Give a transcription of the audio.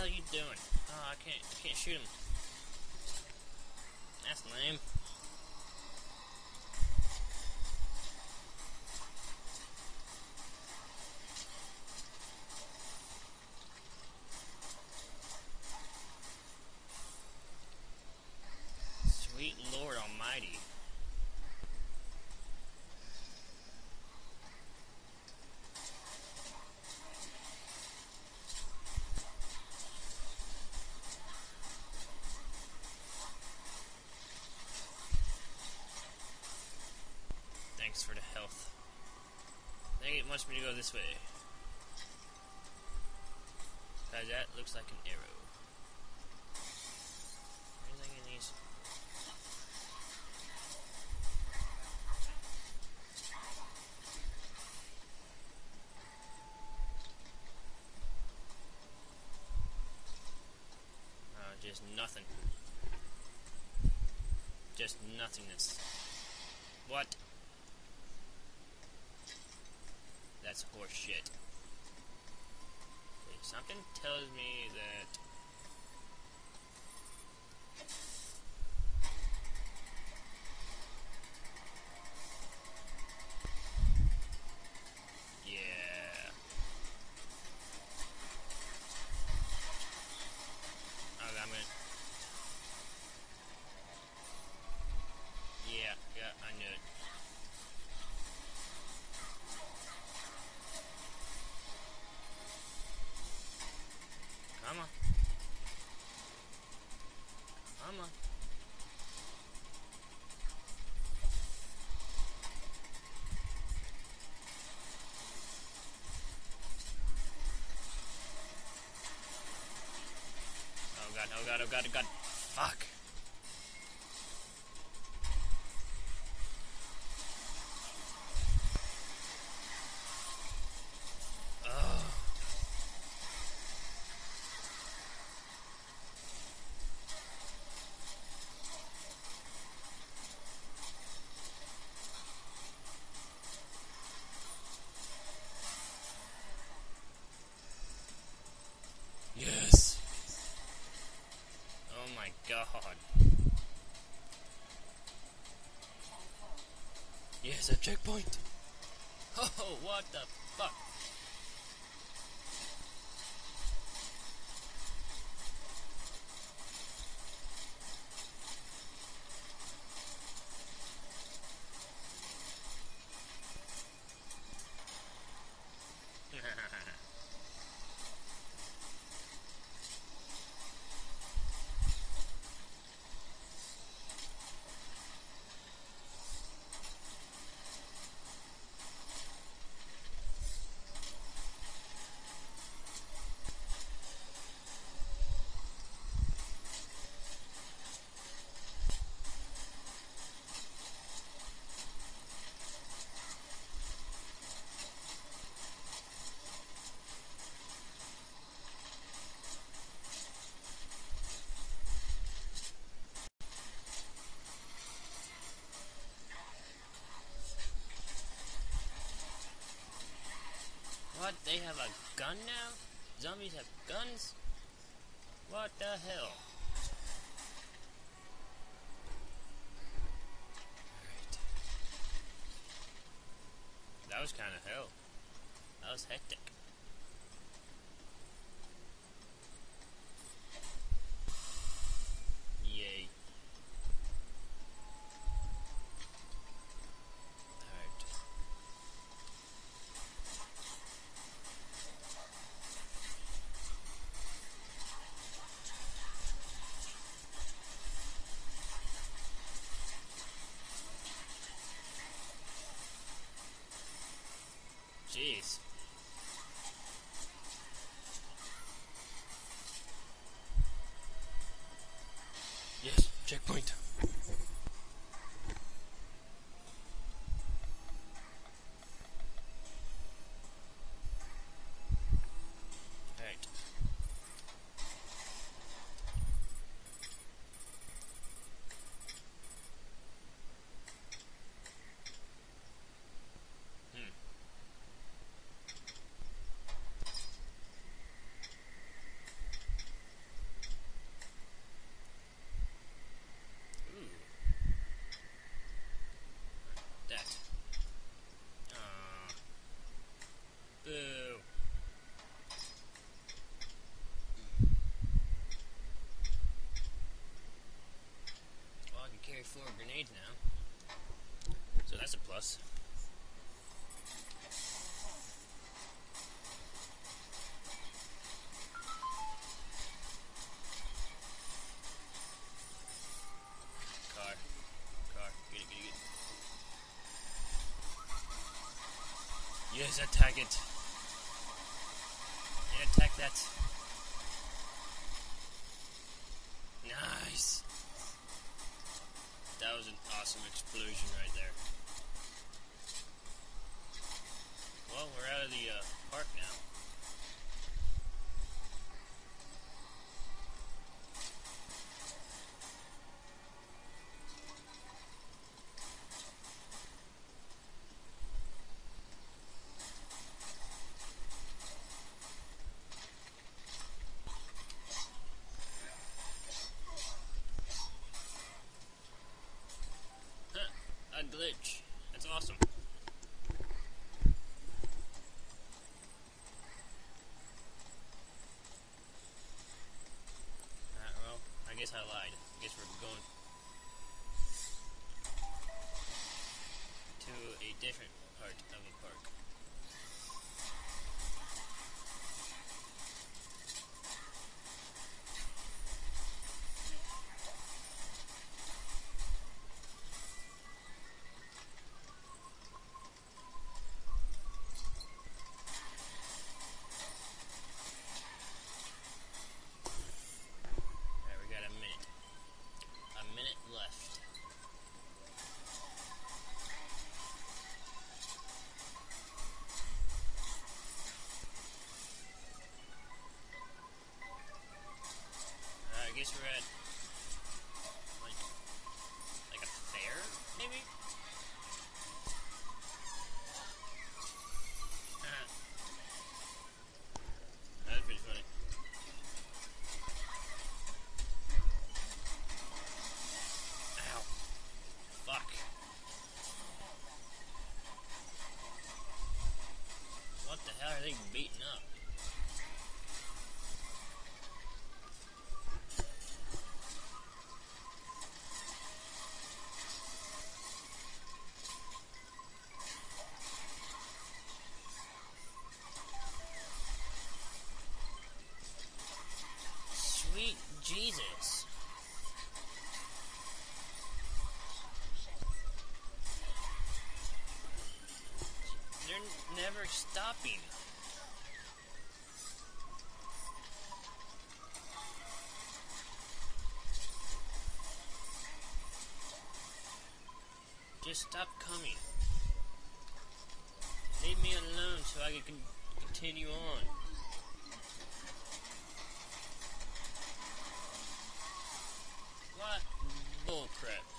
hell are you doing? Oh, I can't shoot him. That's lame. Sweet Lord Almighty. Thanks for the health. I think it wants me to go this way. Cause that looks like an arrow. Anything in these? Just nothing. Just nothingness. What? That's horse shit. Okay, something tells me that... Yeah. Okay, I'm gonna... Yeah, I knew it. Come on. Come on. Oh god, oh god, oh god, oh god. Fuck. Oh. Yes. Oh my god. Yes, a checkpoint. Oh, what the fuck? What? They have a gun now? Zombies have guns? What the hell? Alright. That was kind of hell. That was hectic. Yay. Alright. Jeez. Just attack it. And attack that. Nice. That was an awesome explosion right there. Well, we're out of the park now. A glitch. That's awesome. Well, I guess I lied. I guess we're going to a different part of the park. Alright, we got a minute. A minute left. I guess we're at like a fair, maybe? That was pretty funny. Ow. Fuck. What the hell are they beating up? Sweet Jesus. They're never stopping. Just stop coming. Leave me alone so I can continue on. What bullcrap.